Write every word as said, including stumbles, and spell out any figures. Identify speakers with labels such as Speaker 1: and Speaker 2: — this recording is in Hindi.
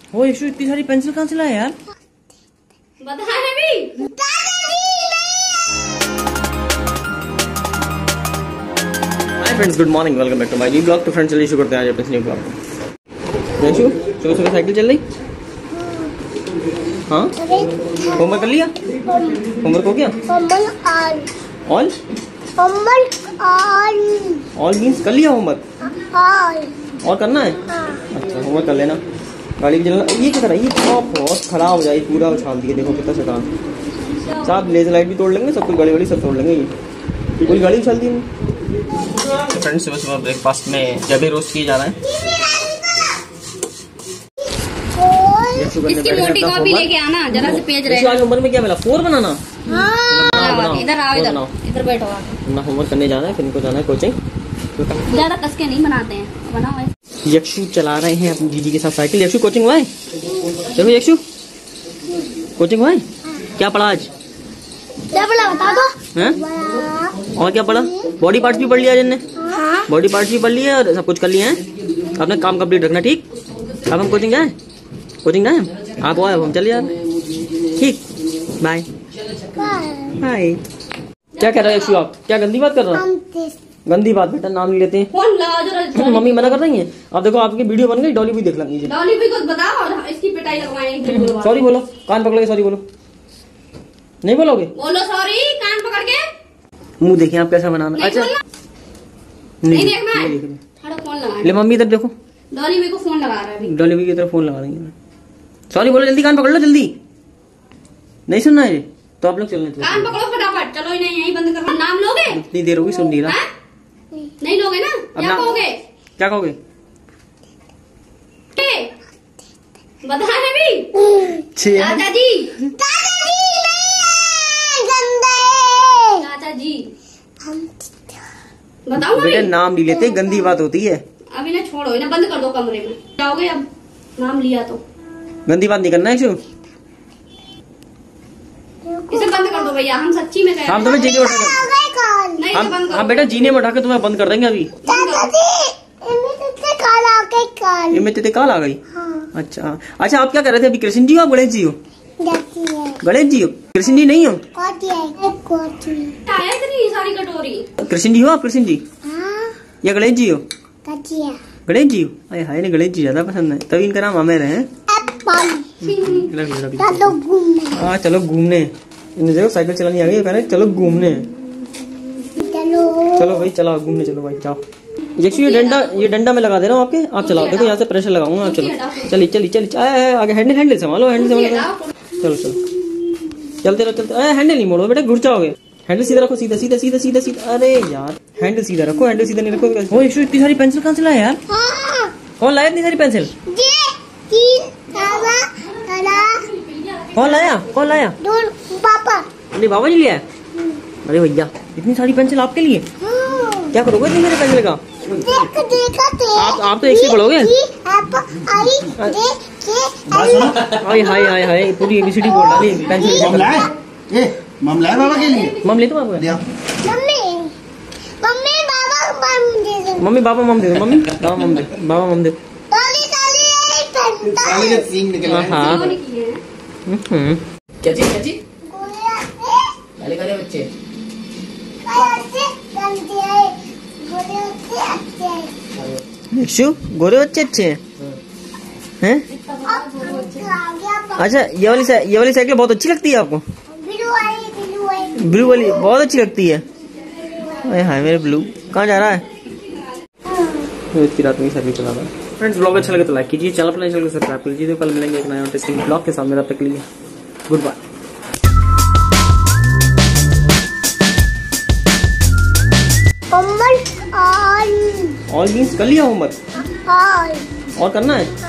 Speaker 1: ओ यशु इतनी सारी पेंसिल कहाँ से लाया यार?
Speaker 2: बता रहे भी।
Speaker 1: Hi friends, good morning, welcome back to my new blog. तो फ्रेंड्स चलिए शुरू करते हैं आज अपने न्यू ब्लॉग को। यशु सुबह सुबह साइकिल चल रही? हाँ, होमवर्क कर लिया? होमवर्क हो गया? ऑल ऑल मीन्स कर लिया होमवर्क? और करना है? अच्छा, होमवर्क कर लेना। गाड़ी चलना। ये क्या कर रहा है? ये बहुत खराब हो जाएगी, पूरा उछाल दिया। देखो कितना शैतान। साहब लेजर लाइट भी तोड़ लेंगे, सब कुछ गाड़ी वाड़ी सब तोड़ लेंगे। ये पूरी गाड़ी उछाल दी। फ्रेंड्स सुबह सुबह ब्रेकफास्ट में जबे रोस्ट किए जा रहा है।
Speaker 2: इसकी मोटी कॉपी लेके आना, जरा से पेज रहे।
Speaker 1: आज होमवर्क में क्या मिला? फोर बनाना।
Speaker 2: हाँ, इधर आओ, इधर इधर बैठो।
Speaker 1: अपना होमवर्क करने जाना है, फिर इनको जाना है कोचिंग।
Speaker 2: ज्यादा कस के नहीं बनाते हैं, बनाओ।
Speaker 1: यक्षु चला रहे हैं अपनी दीदी के साथ साइकिल। यक्षु कोचिंग हुआ है? देखो यक्षु कोचिंग हुआ है? क्या पढ़ा आज?
Speaker 2: क्या पढ़ा बता दो।
Speaker 1: हैं? और क्या पढ़ा? बॉडी पार्ट्स भी पढ़ लिया जिनने? बॉडी पार्ट्स भी पढ़ लिए और सब कुछ कर लिए हैं। अपना काम कंप्लीट रखना, ठीक? अब हम कोचिंग जाए? कोचिंग जाए? आप आए, हम चले जाए। ठीक, बाय बाय। क्या कह रहे हो यक्षु आप? क्या गंदी बात कर रहा हूँ? गंदी बात बेटा, नाम नहीं लेते हैं। मम्मी मना कर रही है। अब देखो आपकी वीडियो बन गई, डॉली भी देख लेंगे।
Speaker 2: डॉली भी को बताओ और इसकी पिटाई लगवाएंगे।
Speaker 1: सॉरी बोलो, कान पकड़ के सॉरी बोलो। नहीं बोलोगे?
Speaker 2: बोलो सॉरी, कान पकड़ के।
Speaker 1: मुंह देखिए आप कैसा बनाना। अच्छा
Speaker 2: नहीं देखना है। थोड़ा फोन लगा
Speaker 1: ले मम्मी, इधर देखो।
Speaker 2: डॉली भी को फोन लगा रहा है।
Speaker 1: डॉली भी की तरफ फोन लगा रही है। सॉरी बोलो, जल्दी कान पकड़ लो, जल्दी। नहीं सुनना है तो आप लोग चलने।
Speaker 2: कान पकड़ो फटाफट, चलो इन्हें यहीं बंद करो। नाम लोगे?
Speaker 1: इतनी देर होगी, सुन नहीं रहा।
Speaker 2: नहीं लोगे ना? क्या कहोगे?
Speaker 1: क्या कहोगे?
Speaker 2: बता रहे भी। चाचा जी, चाचा जी बताओ।
Speaker 1: बेटा नाम नहीं लेते, गंदी बात होती है।
Speaker 2: अब इन्हें छोड़ो, इन्हें बंद कर दो कमरे में। जाओगे अब? नाम लिया तो
Speaker 1: गंदी बात नहीं करना है।
Speaker 2: इसे बंद कर दो भैया, हम सच्ची में कह रहे हैं।
Speaker 1: हम तुम्हें जीने में उठा
Speaker 2: नहीं,
Speaker 1: हम,
Speaker 2: बंद
Speaker 1: हम बेटा जीने में उठा के तुम्हें बंद कर देंगे अभी। इनमें तेरे काल आ गई।
Speaker 2: हाँ।
Speaker 1: अच्छा अच्छा, आप क्या कर रहे थे अभी? कृष्ण जी हो आप? गणेश जी हो? गणेश जी हो? कृष्ण जी नहीं हो?
Speaker 2: इतनी सारी कटोरी।
Speaker 1: कृष्ण जी हो आप? कृष्ण जी या गणेश जी हो? गणेश जी हो? अरे हाय, ने गणेश जी ज्यादा पसंद है, तभी इनका नाम आमेर है। हाँ चलो घूमने। देखो साइकिल चलानी आ गई, कह रहे चलो घूमने। चलो भाई चलो घूमने, चलो भाई जाओ। यक्षु ये डंडा ये डंडा में लगा दे रहा हूँ आपके, आप चलाओ। देखो यहाँ से प्रेशर लगाऊंगा, आप चलो। चलिए चलिए चलिए, आगे हैंडल हैंडल संभालो, हैंडल संभालो। चलो चलो चलते रहो चलते। अरे हैंडल नहीं मोड़ो बेटा, घुट जाओगे। हैंडल सीधा रखो, सीधा सीधा सीधा सीधा सीधा। अरे यार हैंडल सीधा रखो, हैंडल सीधा नहीं रखो। ओ यक्षु इतनी सारी पेंसिल कहाँ से लाया यार? कौन लाया इतनी सारी पेंसिल? कौन लाया? कौन लाया?
Speaker 2: पापा।
Speaker 1: अरे बाबा जी लिया है? अरे भैया इतनी सारी पेंसिल आपके लिए? क्या करोगे इतनी सारी पेंसिल का? देख, देखा आप आप तो एक से पढ़ोगे। हाय हाय हाय हाय, पूरी एबीसीडी बोल डाली पेंसिल।
Speaker 3: मम लाया बाबा के लिए?
Speaker 1: मम ले तो आपको। मम्मी बाबा मम दे दो। मम्मी बाबा मम दे, बाबा मम दे। हाँ क्या चीज क्या चीज गाली कर रहे बच्चे? यक्षु गोरे बच्चे अच्छे हैं हैं? अच्छा ये वाली ये वाली साइकिल बहुत अच्छी लगती है आपको? ब्लू वाली बहुत अच्छी लगती है। अरे हाय मेरे ब्लू, कहाँ जा रहा है? इतनी रात में सर्विस चला रहा है। फ्रेंड्स ब्लॉग अच्छा लगे तो लाइक कीजिए, चैनल पर चैनल को सब्सक्राइब कीजिए। तो कल मिलेंगे एक नया इंटरेस्टिंग ब्लॉग के साथ। मेरा तक लिए गुड बाय। ऑल मीन्स कर लिया होमवर्क? और करना है?